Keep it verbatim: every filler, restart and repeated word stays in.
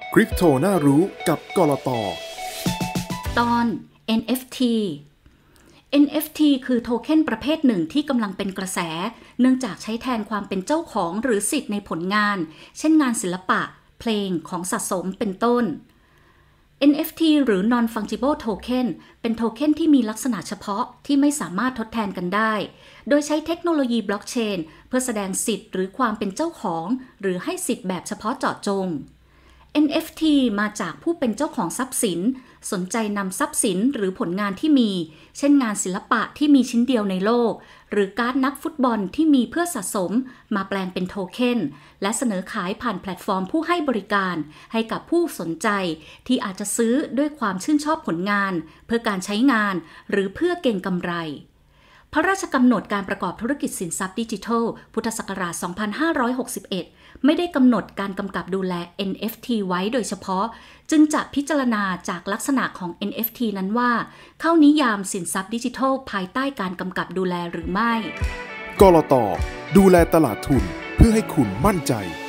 คริปโตน่ารู้กับกลต. ตอน เอ็น เอฟ ที เอ็น เอฟ ที คือโทเค็นประเภทหนึ่งที่กำลังเป็นกระแสเนื่องจากใช้แทนความเป็นเจ้าของหรือสิทธิ์ในผลงานเช่นงานศิลปะเพลงของสะสมเป็นต้น เอ็น เอฟ ที หรือ Non-Fungible Token เป็นโทเค็นที่มีลักษณะเฉพาะที่ไม่สามารถทดแทนกันได้โดยใช้เทคโนโลยีบล็อกเชนเพื่อแสดงสิทธิ์หรือความเป็นเจ้าของหรือให้สิทธิ์แบบเฉพาะเจาะจง เอ็น เอฟ ที มาจากผู้เป็นเจ้าของทรัพย์สินสนใจนำทรัพย์สินหรือผลงานที่มีเช่นงานศิลปะที่มีชิ้นเดียวในโลกหรือการ์ดนักฟุตบอลที่มีเพื่อสะสมมาแปลงเป็นโทเค็นและเสนอขายผ่านแพลตฟอร์มผู้ให้บริการให้กับผู้สนใจที่อาจจะซื้อด้วยความชื่นชอบผลงานเพื่อการใช้งานหรือเพื่อเก็งกำไรพระราชกำหนดการประกอบธุรกิจสินทรัพย์ดิจิทัลพุทธศักราช สองพันห้าร้อยหกสิบเอ็ด ไม่ได้กำหนดการกำกับดูแล เอ็น เอฟ ที ไว้โดยเฉพาะจึงจะพิจารณาจากลักษณะของ เอ็น เอฟ ที นั้นว่าเข้านิยามสินทรัพย์ดิจิทัลภายใต้การกำกับดูแลหรือไม่กลต.ดูแลตลาดทุนเพื่อให้คุณมั่นใจ